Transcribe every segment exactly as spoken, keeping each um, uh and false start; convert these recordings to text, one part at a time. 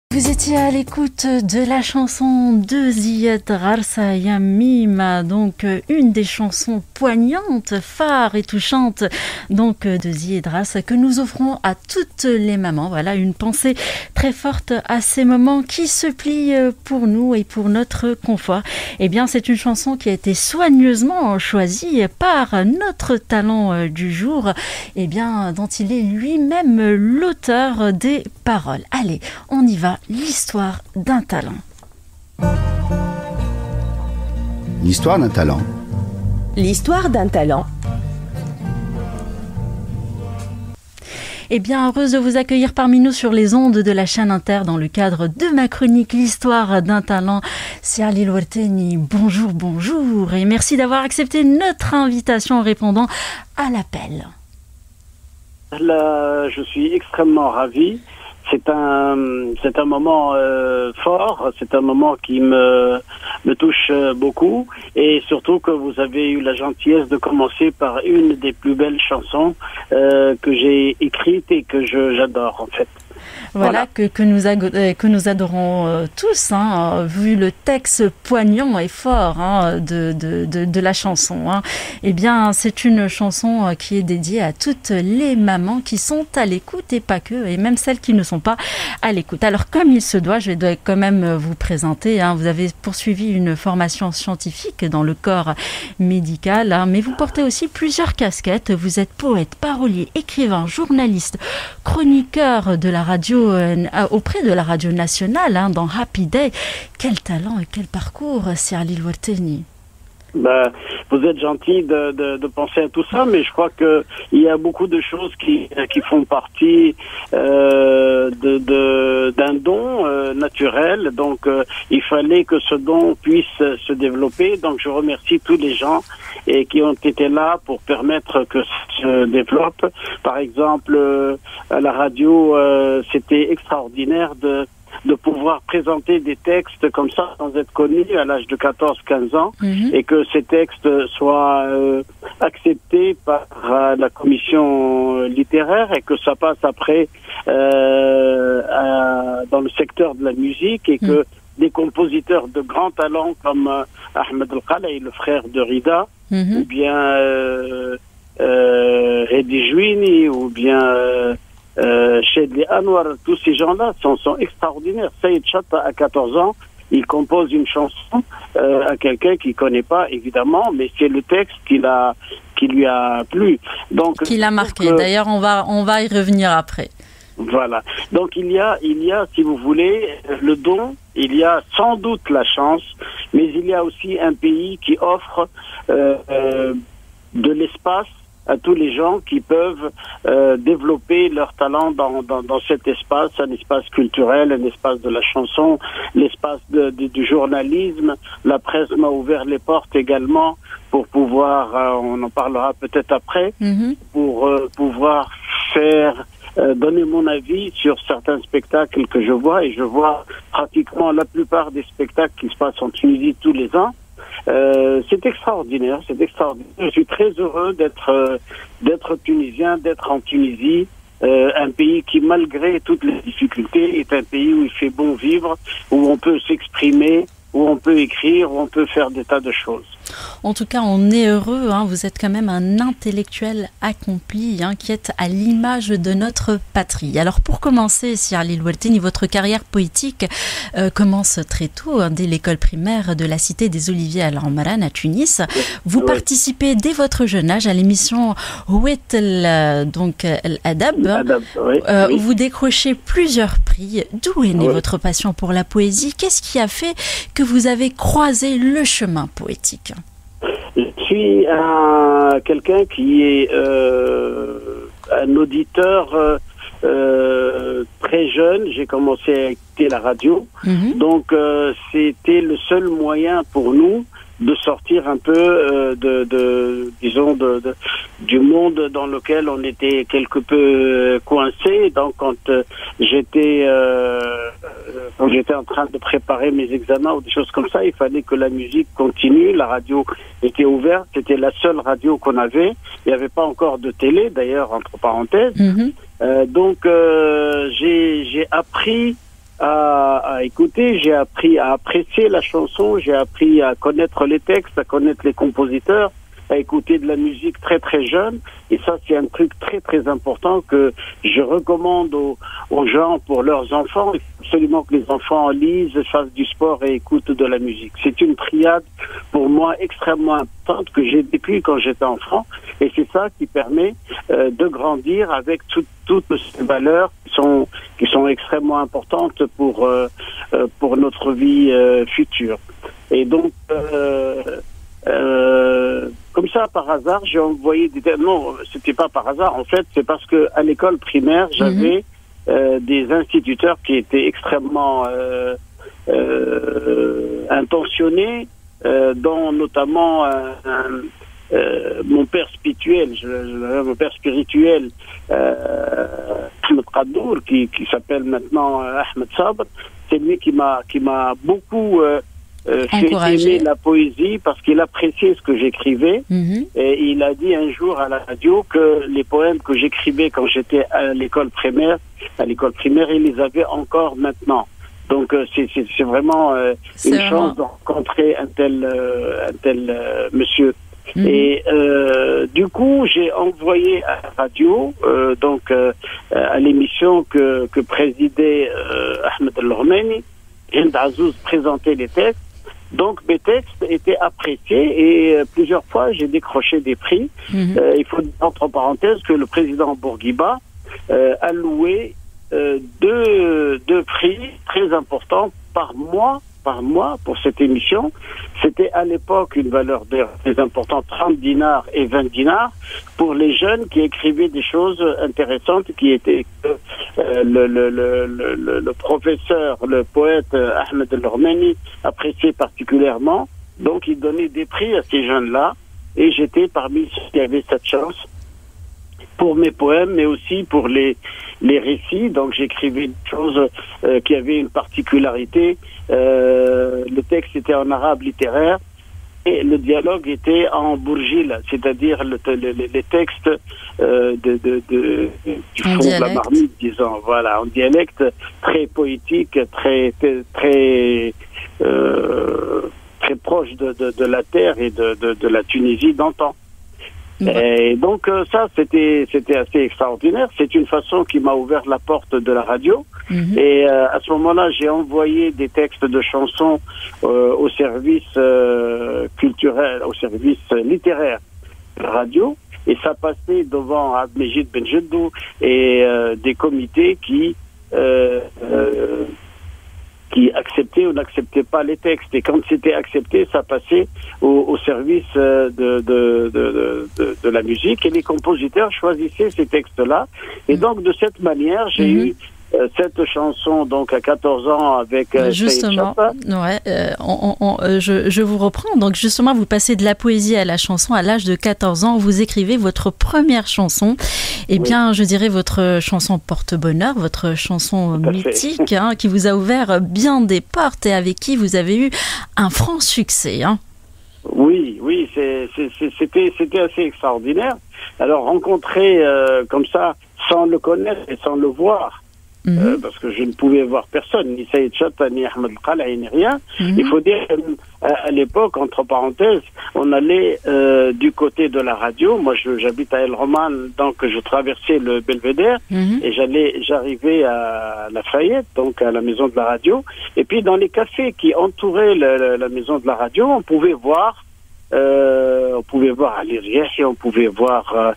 Vous étiez à l'écoute de la chanson de Ziad Rarsa Yamima, donc une des chansons poignantes, phares et touchantes donc de Ziad Rarsa que nous offrons à toutes les mamans. Voilà, une pensée très forte à ces moments qui se plient pour nous et pour notre confort. Eh bien, c'est une chanson qui a été soigneusement choisie par notre talent du jour, eh bien, dont il est lui-même l'auteur des paroles. Allez, on y va. L'histoire d'un talent. L'histoire d'un talent. L'histoire d'un talent. Eh bien, heureuse de vous accueillir parmi nous sur les ondes de la chaîne Inter dans le cadre de ma chronique L'histoire d'un talent. C'est Ali Louarteni. Bonjour, bonjour et merci d'avoir accepté notre invitation en répondant à l'appel. Là, je suis extrêmement ravi. C'est un, c'est un moment euh, fort, c'est un moment qui me, me touche beaucoup, et surtout que vous avez eu la gentillesse de commencer par une des plus belles chansons euh, que j'ai écrites et que je, j'adore en fait. Voilà, voilà. Que, que, nous que nous adorons euh, tous, hein, vu le texte poignant et fort hein, de, de, de, de la chanson. Hein. Eh bien, c'est une chanson qui est dédiée à toutes les mamans qui sont à l'écoute et pas que, et même celles qui ne sont pas à l'écoute. Alors, comme il se doit, je vais quand même vous présenter. Hein. Vous avez poursuivi une formation scientifique dans le corps médical, hein, mais vous portez aussi plusieurs casquettes. Vous êtes poète, parolier, écrivain, journaliste, chroniqueur de la radio euh, auprès de la radio nationale hein, dans Happy Day. Quel talent et quel parcours, c'est Ali Louarteni. Ben, vous êtes gentil de, de, de penser à tout ça, mais je crois que il y a beaucoup de choses qui, qui font partie euh, de, de, d'un don euh, naturel. Donc, euh, il fallait que ce don puisse se développer. Donc, je remercie tous les gens et qui ont été là pour permettre que ça se développe. Par exemple, euh, à la radio, euh, c'était extraordinaire de de pouvoir présenter des textes comme ça sans être connus à l'âge de quatorze quinze ans mmh. et que ces textes soient euh, acceptés par euh, la commission littéraire et que ça passe après euh, à, dans le secteur de la musique et mmh. que des compositeurs de grands talents comme euh, Ahmed El-Khalay, le frère de Rida, mmh. ou bien euh, euh, Hedi Jouini, ou bien euh, Euh, Chedli Anwar, tous ces gens-là sont, sont extraordinaires. Saïd Chatta, à quatorze ans, il compose une chanson euh, à quelqu'un qu'il connaît pas, évidemment, mais c'est le texte qui, l'a, qui lui a plu. Donc, qui l'a marqué. Euh, D'ailleurs, on va, on va y revenir après. Voilà. Donc, il y a, il y a, si vous voulez, le don, il y a sans doute la chance, mais il y a aussi un pays qui offre euh, euh, de l'espace à tous les gens qui peuvent euh, développer leur talent dans, dans, dans cet espace, un espace culturel, un espace de la chanson, l'espace de, de, du journalisme. La presse m'a ouvert les portes également pour pouvoir, euh, on en parlera peut-être après, mm-hmm. pour euh, pouvoir faire, euh, donner mon avis sur certains spectacles que je vois, et je vois pratiquement la plupart des spectacles qui se passent en Tunisie tous les ans. Euh, c'est extraordinaire, c'est extraordinaire. Je suis très heureux d'être euh, d'être tunisien, d'être en Tunisie, euh, un pays qui, malgré toutes les difficultés, est un pays où il fait bon vivre, où on peut s'exprimer, où on peut écrire, où on peut faire des tas de choses. En tout cas, on est heureux. Hein. Vous êtes quand même un intellectuel accompli hein, qui est à l'image de notre patrie. Alors, pour commencer, Sir Ali Louarteni, votre carrière poétique euh, commence très tôt, hein, dès l'école primaire de la cité des Oliviers à l'Amran, à Tunis. Vous oui. participez dès votre jeune âge à l'émission Houet donc Al-Adab, Adab, oui, euh, oui. où vous décrochez plusieurs prix. D'où est née oui. votre passion pour la poésie? Qu'est-ce qui a fait que vous avez croisé le chemin poétique? Je suis un, quelqu'un qui est euh, un auditeur euh, euh, très jeune. J'ai commencé à écouter la radio. Mm-hmm. Donc, euh, c'était le seul moyen pour nous de sortir un peu euh, de, de, disons, de, de, du monde dans lequel on était quelque peu coincé. Donc, quand euh, j'étais, euh, quand j'étais en train de préparer mes examens ou des choses comme ça, il fallait que la musique continue. La radio était ouverte. C'était la seule radio qu'on avait. Il n'y avait pas encore de télé, d'ailleurs, entre parenthèses. Mm-hmm. Euh, donc, euh, j'ai, j'ai appris à, à écouter, j'ai appris à apprécier la chanson, j'ai appris à connaître les textes, à connaître les compositeurs, à écouter de la musique très très jeune. Et ça, c'est un truc très très important que je recommande aux, aux gens pour leurs enfants. Il faut absolument que les enfants lisent, fassent du sport et écoutent de la musique. C'est une triade pour moi extrêmement importante que j'ai vécue quand j'étais enfant. Et c'est ça qui permet euh, de grandir avec tout, toutes ces valeurs qui sont, qui sont extrêmement importantes pour, euh, euh, pour notre vie euh, future. Et donc... Euh, Euh, comme ça, par hasard, j'ai envoyé des... Non, c'était pas par hasard. En fait, c'est parce que à l'école primaire, j'avais mmh. euh, des instituteurs qui étaient extrêmement euh, euh, intentionnés, euh, dont notamment un, un, euh, mon père spirituel, je, je, mon père spirituel, euh, Ahmed Qadour, qui, qui s'appelle maintenant Ahmed Sabr. C'est lui qui m'a qui m'a beaucoup euh, Euh, fait aimer la poésie parce qu'il appréciait ce que j'écrivais. Mmh. Et il a dit un jour à la radio que les poèmes que j'écrivais quand j'étais à l'école primaire, à l'école primaire, il les avait encore maintenant. Donc euh, c'est, c'est, c'est vraiment euh, c'est une vraiment... chance de rencontrer un tel, euh, un tel euh, monsieur. Mmh. Et euh, du coup, j'ai envoyé à la radio, euh, donc euh, à l'émission que, que présidait euh, Ahmed El-Roumani, Hind Azouz présentait les textes. Donc mes textes étaient appréciés et euh, plusieurs fois j'ai décroché des prix. Mmh. Euh, il faut dire entre parenthèses que le président Bourguiba euh, a loué euh, deux, deux prix très importants par mois, par mois pour cette émission. C'était à l'époque une valeur très importante, trente dinars et vingt dinars, pour les jeunes qui écrivaient des choses intéressantes, qui étaient euh, le, le, le, le, le professeur, le poète Ahmed El-Roumani appréciait particulièrement. Donc il donnait des prix à ces jeunes-là, et j'étais parmi ceux qui avaient cette chance pour mes poèmes, mais aussi pour les, les récits. Donc j'écrivais des choses euh, qui avaient une particularité. Euh, le texte était en arabe littéraire et le dialogue était en bourgil, c'est-à-dire le, le, les textes euh, de, de, de, du fond de la marmite, disons, voilà, en dialecte très poétique, très très euh, très proche de, de, de la terre et de, de, de la Tunisie d'antan. Et donc euh, ça, c'était c'était assez extraordinaire. C'est une façon qui m'a ouvert la porte de la radio. Mmh. Et euh, à ce moment-là, j'ai envoyé des textes de chansons euh, au service euh, culturel, au service littéraire de la radio. Et ça passait devant Abdelmejid Benjeddou et euh, des comités qui euh, euh, qui acceptaient ou n'acceptaient pas les textes. Et quand c'était accepté, ça passait au, au service de, de, de, de, de la musique. Et les compositeurs choisissaient ces textes-là. Et donc, de cette manière, j'ai mmh. eu euh, cette chanson donc à quatorze ans avec euh, justement, ouais, euh, on, on, euh, je, je vous reprends. Donc justement, vous passez de la poésie à la chanson à l'âge de quatorze ans. Vous écrivez votre première chanson. Eh oui. bien, je dirais votre chanson porte-bonheur, votre chanson mythique, hein, qui vous a ouvert bien des portes et avec qui vous avez eu un franc succès. Hein. Oui, oui, c'est, c'est, c'est, c'était, c'était assez extraordinaire. Alors rencontrer euh, comme ça, sans le connaître et sans le voir. Mmh. Euh, parce que je ne pouvais voir personne, ni Saïd Chatta, ni Ahmed Qalai, ni rien. Mmh. Il faut dire qu'à à l'époque, entre parenthèses, on allait euh, du côté de la radio. Moi, je, j'habite à El Roman, donc je traversais le Belvédère mmh. et j'allais, j'arrivais à Lafayette, donc à la maison de la radio. Et puis dans les cafés qui entouraient la, la, la maison de la radio, on pouvait voir, euh, on pouvait voir Ali Riahi, on pouvait voir. Euh,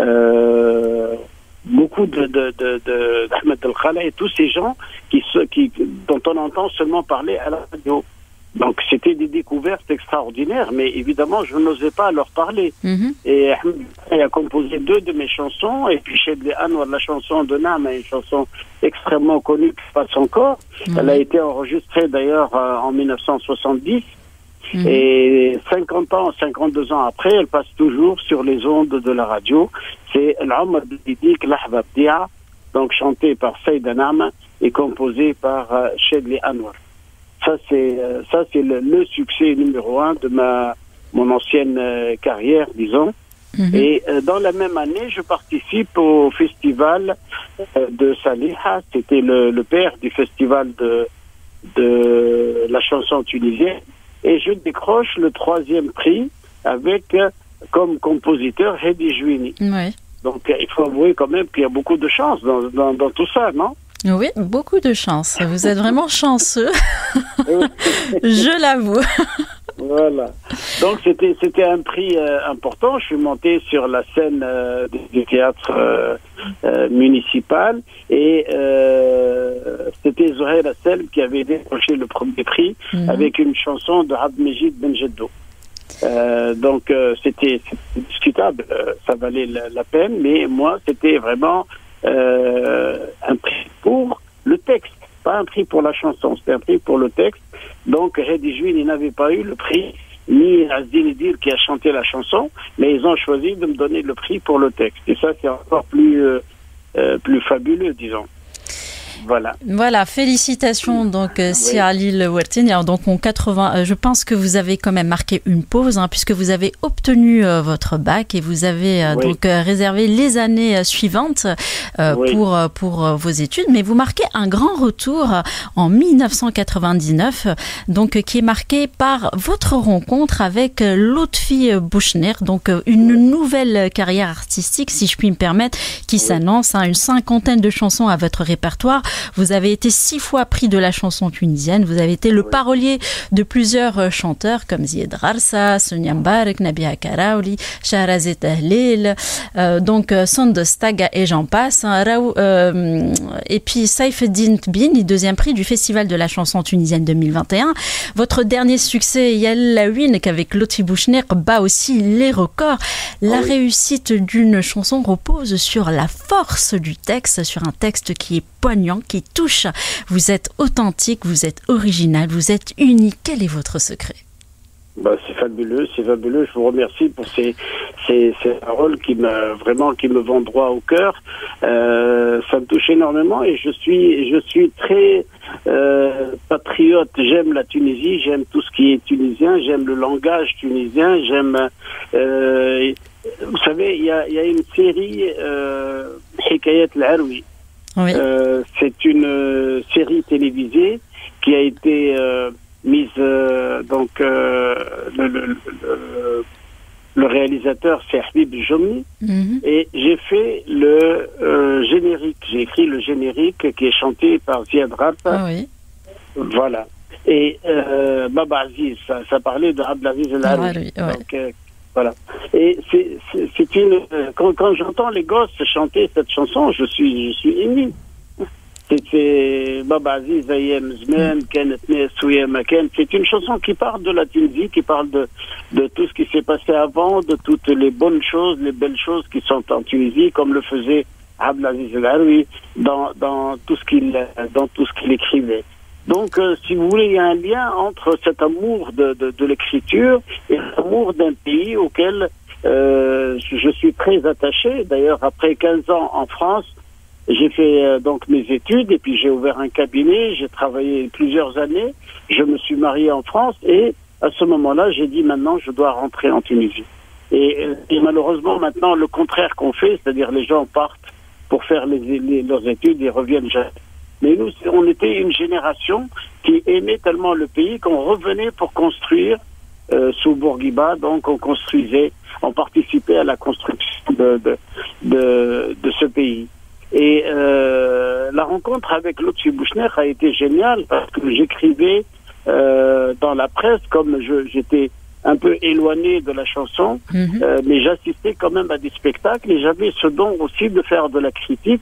euh, beaucoup de, de, de, de d'Ahmed El-Khalai et tous ces gens qui, qui, dont on entend seulement parler à la radio. Donc c'était des découvertes extraordinaires, mais évidemment je n'osais pas leur parler. Mm-hmm. Et Ahmed a composé deux de mes chansons, et puis Chedli Anwar, la chanson de Naam, une chanson extrêmement connue qui passe encore. Mm-hmm. Elle a été enregistrée d'ailleurs euh, en mille neuf cent soixante-dix. Mmh. Et cinquante ans, cinquante-deux ans après, elle passe toujours sur les ondes de la radio. C'est L'Omar Bidik Lahba Bdia, donc chanté par Saïda Naam et composé par euh, Chedli Anwar. Ça, c'est, euh, ça, c'est le, le succès numéro un de ma, mon ancienne euh, carrière, disons. Mmh. Et euh, dans la même année, je participe au festival euh, de Saliha. C'était le, le père du festival de, de la chanson tunisienne. Et je décroche le troisième prix avec, euh, comme compositeur, Hedi Jouini. Oui. Donc, euh, il faut avouer quand même qu'il y a beaucoup de chance dans, dans, dans tout ça, non? Oui, beaucoup de chance. Vous êtes vraiment chanceux. Je l'avoue. Voilà. Donc c'était c'était un prix euh, important. Je suis monté sur la scène euh, du théâtre euh, euh, municipal et euh, c'était Zohair Assel qui avait décroché le premier prix mmh. avec une chanson de Abdelmejid Benjeddo. Euh, donc euh, c'était, c'était discutable, euh, ça valait la, la peine, mais moi c'était vraiment euh, un prix pour le texte, pas un prix pour la chanson, c'était un prix pour le texte. Donc Hedi Jouini n'avait pas eu le prix, ni Azdin Idir qui a chanté la chanson, mais ils ont choisi de me donner le prix pour le texte. Et ça c'est encore plus euh, euh, plus fabuleux, disons. Voilà. Voilà, félicitations donc euh, si Alil Ouertine. Alors donc en quatre-vingts, euh, je pense que vous avez quand même marqué une pause hein, puisque vous avez obtenu euh, votre bac et vous avez euh, oui. donc euh, réservé les années euh, suivantes euh, oui. pour euh, pour euh, vos études. Mais vous marquez un grand retour euh, en dix-neuf cent quatre-vingt-dix-neuf, donc euh, qui est marqué par votre rencontre avec euh, Lotfi Bouchner, donc euh, une nouvelle carrière artistique, si je puis me permettre, qui oui. s'annonce. Hein, une cinquantaine de chansons à votre répertoire. Vous avez été six fois prix de la chanson tunisienne. Vous avez été le oui. parolier de plusieurs chanteurs comme Zied Rarsa, Sonia Mbarek, Nabia Karaouli, Shahrazet Ahlil, euh, donc Sand Staga et j'en passe. Hein, Raou, euh, et puis Saifeddin Tbini, deuxième prix du Festival de la chanson tunisienne deux mille vingt et un. Votre dernier succès, Yal Lawin, qu'avec Lotfi Bouchner, bat aussi les records. La oui. réussite d'une chanson repose sur la force du texte, sur un texte qui est poignant, qui touche. Vous êtes authentique, vous êtes original, vous êtes unique. Quel est votre secret? Bah, c'est fabuleux, c'est fabuleux. Je vous remercie pour ces, ces, ces paroles qui me, vraiment, qui me vont droit au cœur. Euh, ça me touche énormément et je suis, je suis très euh, patriote. J'aime la Tunisie, j'aime tout ce qui est tunisien, j'aime le langage tunisien, j'aime. Euh, vous savez, il y a, il y a une série euh, Hikayat al-Aroui. Oui. Euh, c'est une euh, série télévisée qui a été euh, mise euh, donc euh, le, le, le, le réalisateur c'est Habib Jomni mm-hmm. et j'ai fait le euh, générique, j'ai écrit le générique qui est chanté par Ziad Rarsa. Ah oui. Voilà. Et euh, Baba Aziz, ça, ça parlait de Abdelaziz El Aroui. Ah, oui, ouais. Donc euh, voilà. Et c'est, c'est, c'est une quand, quand j'entends les gosses chanter cette chanson, je suis je suis ému. C'est Baba Aziz Ayem Zmen, Ken Souya Maken. C'est une chanson qui parle de la Tunisie, qui parle de de tout ce qui s'est passé avant, de toutes les bonnes choses, les belles choses qui sont en Tunisie, comme le faisait Abdelaziz El Aroui dans dans tout ce qu'il dans tout ce qu'il écrivait. Donc, euh, si vous voulez, il y a un lien entre cet amour de, de, de l'écriture et l'amour d'un pays auquel euh, je suis très attaché. D'ailleurs, après quinze ans en France, j'ai fait euh, donc mes études et puis j'ai ouvert un cabinet. J'ai travaillé plusieurs années. Je me suis marié en France et à ce moment-là, j'ai dit maintenant, je dois rentrer en Tunisie. Et, et malheureusement, maintenant, le contraire qu'on fait, c'est-à-dire les gens partent pour faire les, les, leurs études et reviennent jamais. Mais nous, on était une génération qui aimait tellement le pays qu'on revenait pour construire euh, sous Bourguiba. Donc, on construisait, on participait à la construction de de de, de ce pays. Et euh, la rencontre avec Lotfi Bouchner a été géniale parce que j'écrivais euh, dans la presse, comme je, j'étais un peu éloigné de la chanson, mm-hmm. euh, mais j'assistais quand même à des spectacles et j'avais ce don aussi de faire de la critique.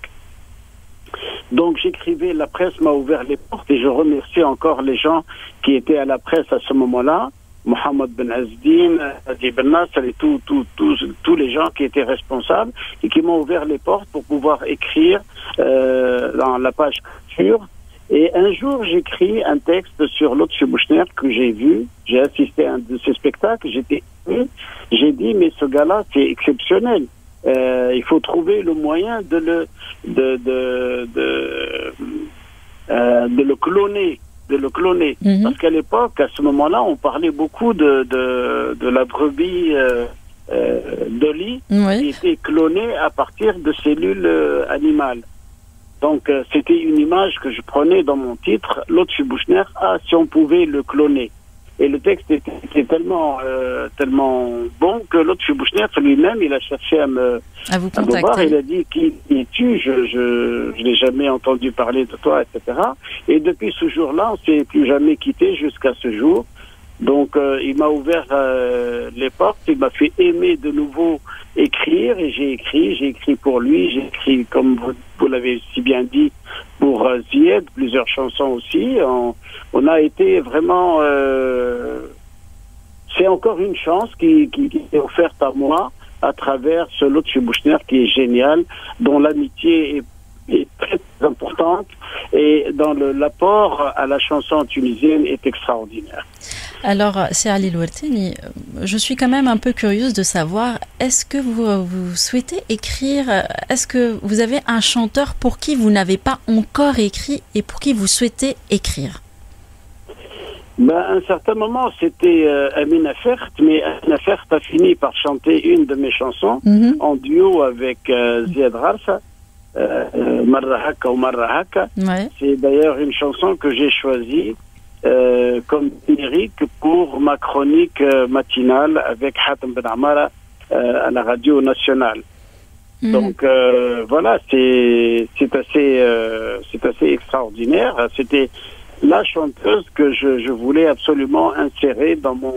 Donc j'écrivais, la presse m'a ouvert les portes et je remercie encore les gens qui étaient à la presse à ce moment-là, Mohamed Ben Azdin, Adi Ben Nasser et tous tous tous tous les gens qui étaient responsables et qui m'ont ouvert les portes pour pouvoir écrire euh, dans la page culture. Et un jour j'écris un texte sur Lotfi Bouchner que j'ai vu, j'ai assisté à un de ces spectacles, j'étais ému, j'ai dit mais ce gars-là c'est exceptionnel. Euh, il faut trouver le moyen de le de de de, euh, de le cloner, de le cloner. Mm-hmm. Parce qu'à l'époque, à ce moment-là, on parlait beaucoup de de, de la brebis euh, euh, Dolly, oui. qui était clonée à partir de cellules euh, animales. Donc, euh, c'était une image que je prenais dans mon titre, Lotfi Bouchner, ah, si on pouvait le cloner. Et le texte était, était tellement, euh, tellement bon que Lotfi Bouchner lui-même, il a cherché à me, à vous à me voir. contacter. Il a dit, qui es-tu? Je, je, je n'ai jamais entendu parler de toi, et cetera. Et depuis ce jour-là, on s'est plus jamais quitté jusqu'à ce jour. Donc, euh, il m'a ouvert euh, les portes, il m'a fait aimer de nouveau écrire, et j'ai écrit, j'ai écrit pour lui, j'ai écrit, comme vous, vous l'avez si bien dit, pour euh, Zied, plusieurs chansons aussi. On, on a été vraiment... Euh, c'est encore une chance qui, qui, qui est offerte à moi à travers ce Lotfi Bouchner qui est génial, dont l'amitié est est très importante et dans le, l'apport à la chanson tunisienne est extraordinaire. Alors, c'est Ali Louerteni, je suis quand même un peu curieuse de savoir, est-ce que vous, vous souhaitez écrire, est-ce que vous avez un chanteur pour qui vous n'avez pas encore écrit et pour qui vous souhaitez écrire? Ben, à un certain moment, c'était euh, Amina Fert, mais Amina Fert a fini par chanter une de mes chansons mm-hmm. en duo avec euh, Ziad Rarsa. Euh, Marrahaka ou Marrahaka. Ouais. C'est d'ailleurs une chanson que j'ai choisie euh, comme lyrique pour ma chronique euh, matinale avec Hatem Ben Amara euh, à la radio nationale. Mmh. Donc euh, voilà, c'est c'est assez euh, c'est assez extraordinaire. C'était la chanteuse que je, je voulais absolument insérer dans mon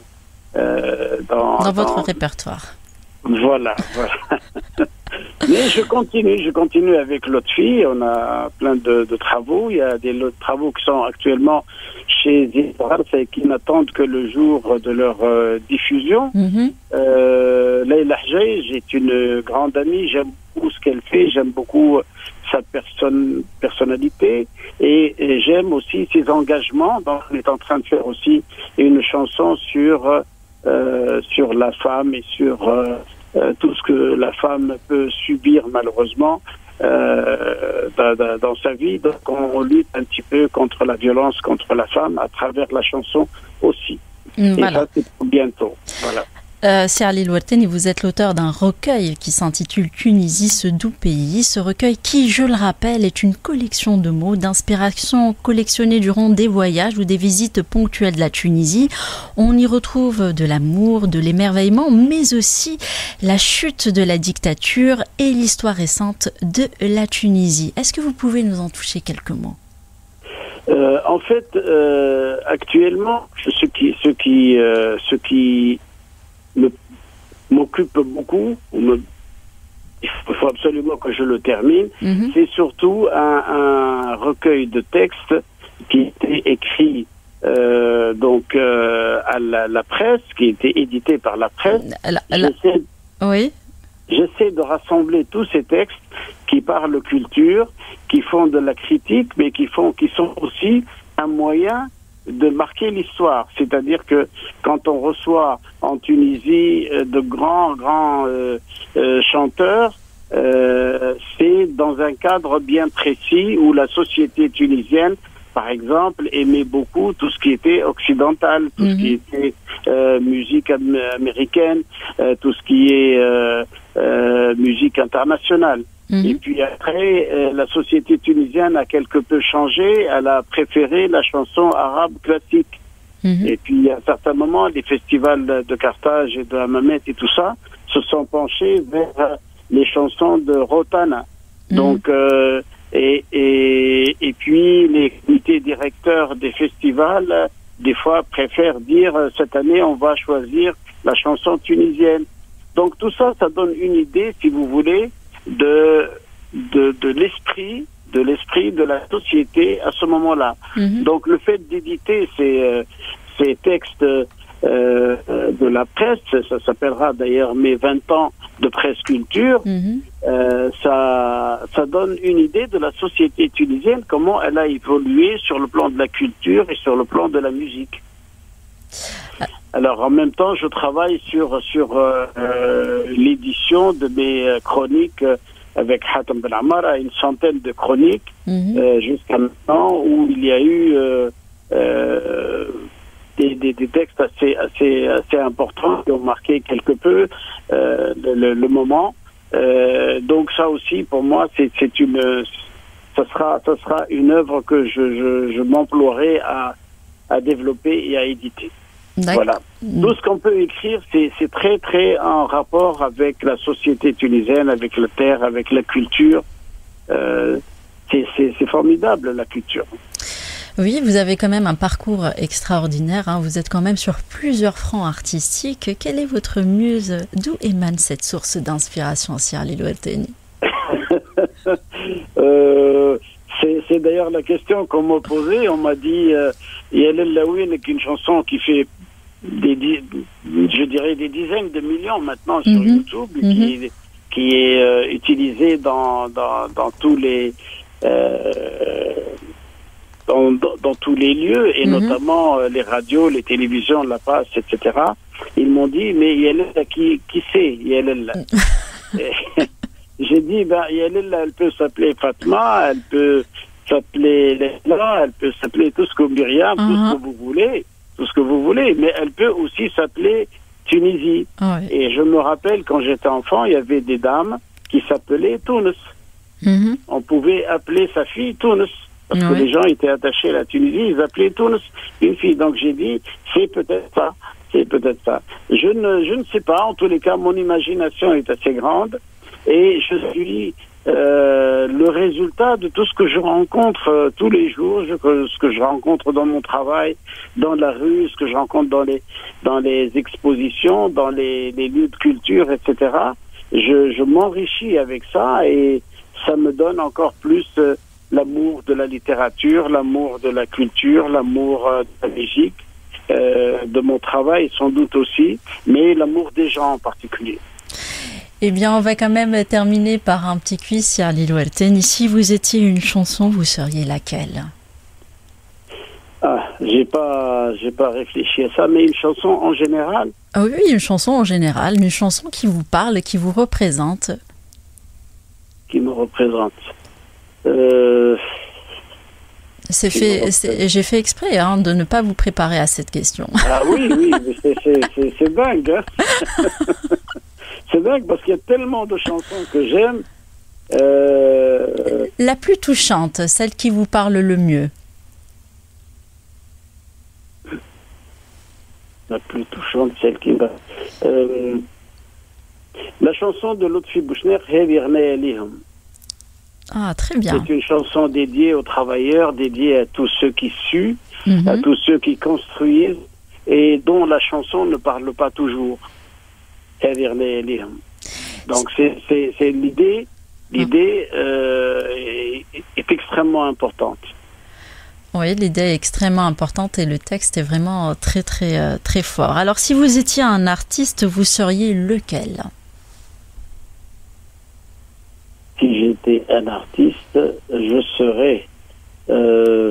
euh, dans, dans votre dans... répertoire. Voilà, voilà. Mais je continue, je continue avec Lotfi. On a plein de, de travaux. Il y a des travaux qui sont actuellement chez Zidrar et qui n'attendent que le jour de leur euh, diffusion. Mm-hmm. Euh, Leïla Hjaïj est une grande amie. J'aime beaucoup ce qu'elle fait. J'aime beaucoup sa personne, personnalité et, et j'aime aussi ses engagements. Donc, on est en train de faire aussi une chanson sur euh, sur la femme et sur euh, Euh, tout ce que la femme peut subir malheureusement euh, dans, dans sa vie. Donc on lutte un petit peu contre la violence contre la femme à travers la chanson aussi. Voilà. Et ça, c'est pour bientôt. Voilà. Euh, c'est Ali Louerteni, vous êtes l'auteur d'un recueil qui s'intitule Tunisie, ce doux pays. Ce recueil qui, je le rappelle, est une collection de mots, d'inspiration collectionnée durant des voyages ou des visites ponctuelles de la Tunisie. On y retrouve de l'amour, de l'émerveillement, mais aussi la chute de la dictature et l'histoire récente de la Tunisie. Est-ce que vous pouvez nous en toucher quelques mots ? euh, En fait, euh, actuellement, ce qui, ce qui, euh, ce qui Me, m'occupe beaucoup, me, il faut absolument que je le termine, mm-hmm. c'est surtout un, un recueil de textes qui était écrit euh, donc euh, à la, la presse, qui était édité par la presse. La, la... J'essaie, oui. j'essaie de rassembler tous ces textes qui parlent culture, qui font de la critique, mais qui font, qui sont aussi un moyen de marquer l'histoire, c'est-à-dire que quand on reçoit en Tunisie de grands, grands euh, euh, chanteurs, euh, c'est dans un cadre bien précis où la société tunisienne, par exemple, aimait beaucoup tout ce qui était occidental, tout mm-hmm. ce qui était euh, musique am- américaine, euh, tout ce qui est euh, euh, musique internationale. Mmh. Et puis après, euh, la société tunisienne a quelque peu changé. Elle a préféré la chanson arabe classique. Mmh. Et puis à un certain moment, les festivals de Carthage et de Hammamet et tout ça se sont penchés vers les chansons de Rotana. Mmh. Donc, euh, et, et, et puis les comités directeurs des festivals, des fois, préfèrent dire cette année, on va choisir la chanson tunisienne. Donc tout ça, ça donne une idée, si vous voulez, de, de, de l'esprit, de l'esprit de la société à ce moment-là. Mm-hmm. Donc le fait d'éditer ces, euh, ces textes euh, de la presse, ça s'appellera d'ailleurs mes vingt ans de presse culture, mm-hmm. euh, ça, ça donne une idée de la société tunisienne, comment elle a évolué sur le plan de la culture et sur le plan de la musique. Alors en même temps, je travaille sur sur euh, euh, l'édition de mes chroniques euh, avec Hatem Ben Amara, une centaine de chroniques mm-hmm. euh, jusqu'à maintenant où il y a eu euh, euh, des, des, des textes assez, assez, assez importants qui ont marqué quelque peu euh, le, le moment. Euh, donc ça aussi, pour moi, c'est, c'est une, ça sera, ça sera une œuvre que je, je, je m'emploierai à, à développer et à éditer. D'accord. Voilà. Tout ce qu'on peut écrire, c'est, c'est très, très en rapport avec la société tunisienne, avec la terre, avec la culture. Euh, c'est, c'est, c'est formidable, la culture. Oui, vous avez quand même un parcours extraordinaire. Hein. Vous êtes quand même sur plusieurs fronts artistiques. Quelle est votre muse? D'où émane cette source d'inspiration, Sir Lilo El-Teni? euh, c'est, c'est d'ailleurs la question qu'on m'a posée. On m'a dit, euh, Yalel Lawin est une chanson qui fait des, je dirais des dizaines de millions maintenant sur mm-hmm. YouTube, mm-hmm. qui, qui est euh, utilisée dans, dans, dans tous les euh, dans, dans, dans tous les lieux et mm-hmm. notamment euh, les radios, les télévisions, la presse, et cetera. Ils m'ont dit, mais Yalel, qui, qui c'est Yalel? J'ai dit, ben Yalel, elle peut s'appeler Fatma, elle peut s'appeler Leila, elle peut s'appeler tout ce que Myriam, uh-huh. tout ce que vous voulez. tout ce que vous voulez, mais elle peut aussi s'appeler Tunisie. Oh oui. Et je me rappelle, quand j'étais enfant, il y avait des dames qui s'appelaient Tunis. Mm-hmm. On pouvait appeler sa fille Tunis, parce oui. que les gens étaient attachés à la Tunisie, ils appelaient Tunis une fille. Donc j'ai dit, c'est peut-être ça, c'est peut-être ça. Je ne, je ne sais pas, en tous les cas, mon imagination est assez grande, et je suis... Euh, le résultat de tout ce que je rencontre euh, tous les jours, je, ce que je rencontre dans mon travail, dans la rue, ce que je rencontre dans les dans les expositions, dans les, les lieux de culture, et cetera. Je, je m'enrichis avec ça et ça me donne encore plus euh, l'amour de la littérature, l'amour de la culture, l'amour euh, de la musique, euh, de mon travail sans doute aussi, mais l'amour des gens en particulier. Eh bien, on va quand même terminer par un petit quiz, Sir Lilo El-Teni. Si vous étiez une chanson, vous seriez laquelle? Ah, j'ai pas, j'ai pas réfléchi à ça, mais une chanson en général. Ah oui, une chanson en général, une chanson qui vous parle, qui vous représente. Qui me représente. Euh... C'est fait, c'est, j'ai fait exprès hein, de ne pas vous préparer à cette question. Ah oui, oui, mais c'est, c'est, c'est, c'est dingue. Hein. C'est dingue parce qu'il y a tellement de chansons que j'aime. Euh... La plus touchante, celle qui vous parle le mieux. La plus touchante, celle qui va... Euh... La chanson de Lotfi Bouchner, Hevirne Elihum. Ah, très bien. C'est une chanson dédiée aux travailleurs, dédiée à tous ceux qui suent, mm-hmm. à tous ceux qui construisent, et dont la chanson ne parle pas toujours. Donc c'est, c'est, c'est l'idée, l'idée euh, est, est extrêmement importante. Oui, l'idée est extrêmement importante et le texte est vraiment très très très fort. Alors si vous étiez un artiste, vous seriez lequel? Si j'étais un artiste, je serais... Euh,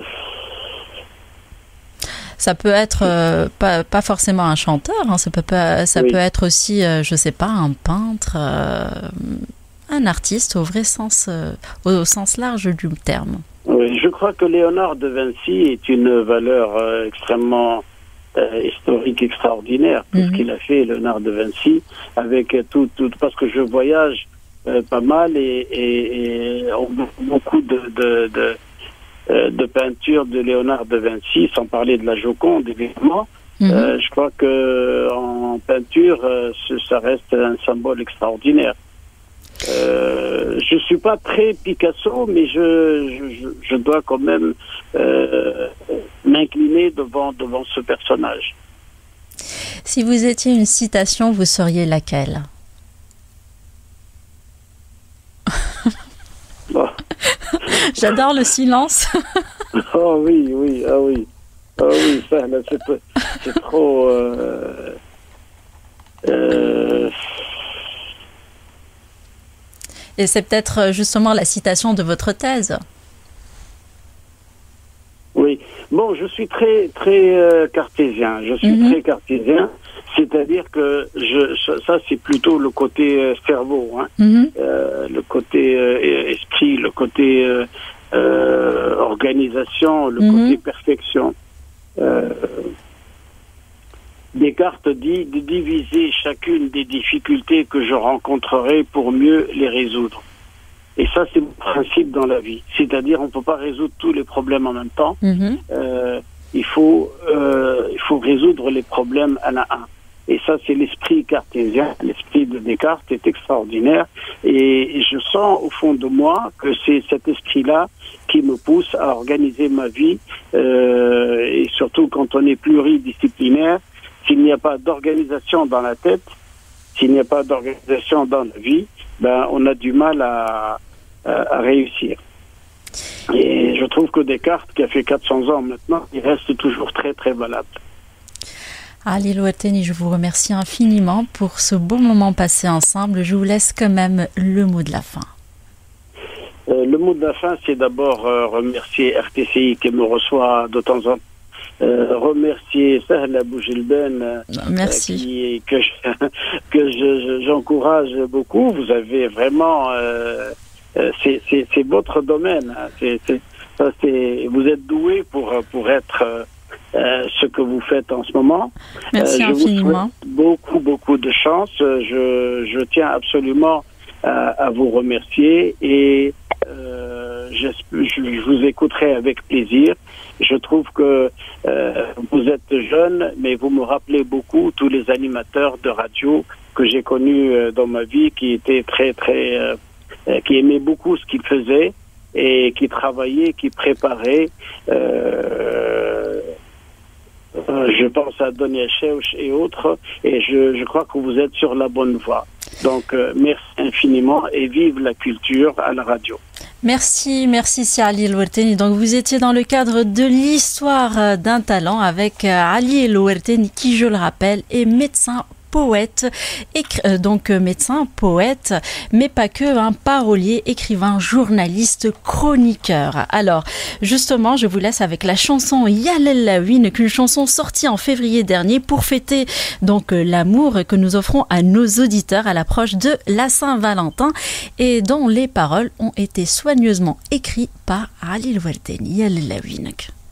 Ça peut être euh, pas, pas forcément un chanteur, hein, ça, peut, pas, ça oui. peut être aussi, euh, je sais pas, un peintre, euh, un artiste au vrai sens, euh, au sens large du terme. Oui, je crois que Léonard de Vinci est une valeur euh, extrêmement euh, historique, extraordinaire, tout mm-hmm. ce qu'il a fait, Léonard de Vinci, avec tout, tout parce que je voyage euh, pas mal et, et, et beaucoup de... de, de de peinture de Léonard de Vinci, sans parler de la Joconde, évidemment. Mm-hmm. Euh, je crois que en peinture, euh, ça reste un symbole extraordinaire. Euh, je suis pas très Picasso, mais je, je, je dois quand même euh, m'incliner devant, devant ce personnage. Si vous étiez une citation, vous seriez laquelle? Oh. J'adore le silence. Oh oui, oui, ah oui. Ah oui, ça, là, c'est, c'est trop... Euh, euh... Et c'est peut-être justement la citation de votre thèse. Oui. Bon, je suis très, très euh, cartésien. Je suis mm-hmm. très cartésien. C'est-à-dire que je, ça, c'est plutôt le côté euh, cerveau, hein. Mm-hmm. euh, le côté euh, esprit, le côté euh, euh, organisation, le mm-hmm. côté perfection. Euh, Descartes dit de diviser chacune des difficultés que je rencontrerai pour mieux les résoudre. Et ça, c'est le principe dans la vie. C'est-à-dire, on ne peut pas résoudre tous les problèmes en même temps. Mm-hmm. Euh, il faut, euh, il faut résoudre les problèmes un à un. Et ça, c'est l'esprit cartésien. L'esprit de Descartes est extraordinaire. Et je sens au fond de moi que c'est cet esprit-là qui me pousse à organiser ma vie. Euh, et surtout quand on est pluridisciplinaire, s'il n'y a pas d'organisation dans la tête, s'il n'y a pas d'organisation dans la vie, ben, on a du mal à, à, à réussir. Et je trouve que Descartes, qui a fait quatre cents ans maintenant, il reste toujours très très valable. Ali El-Ouerteni, je vous remercie infiniment pour ce beau moment passé ensemble. Je vous laisse quand même le mot de la fin. Euh, le mot de la fin, c'est d'abord euh, remercier R T C I qui me reçoit de temps en temps. Euh, remercier Sahla Boujelben, euh, Merci. Qui, que je, que je, je, j'encourage beaucoup. Vous avez vraiment, euh, euh, c'est, c'est, c'est votre domaine. Hein. C'est, c'est, ça, c'est, vous êtes doué pour pour être euh, ce que vous faites en ce moment. Merci euh, je infiniment. Vous souhaite beaucoup beaucoup de chance. Je, je tiens absolument à, à vous remercier et euh, je, je vous écouterai avec plaisir. Je trouve que euh, vous êtes jeune, mais vous me rappelez beaucoup tous les animateurs de radio que j'ai connus euh, dans ma vie, qui étaient très, très, euh, euh, qui aimaient beaucoup ce qu'ils faisaient et qui travaillaient, qui préparaient. Euh, euh, je pense à Donia Cheuch et autres, et je, je crois que vous êtes sur la bonne voie. Donc, euh, merci infiniment et vive la culture à la radio. Merci, merci c'est Ali El-Ouerteni. Donc vous étiez dans le cadre de l'histoire d'un talent avec Ali El-Ouerteni qui, je le rappelle, est médecin poète, écri- euh, donc euh, médecin, poète, mais pas que, un parolier, écrivain, journaliste, chroniqueur. Alors, justement, je vous laisse avec la chanson Yalel Lawin, une chanson sortie en février dernier pour fêter donc euh, l'amour que nous offrons à nos auditeurs à l'approche de la Saint-Valentin et dont les paroles ont été soigneusement écrites par Ali El-Ouerteni. Yalel Lawin.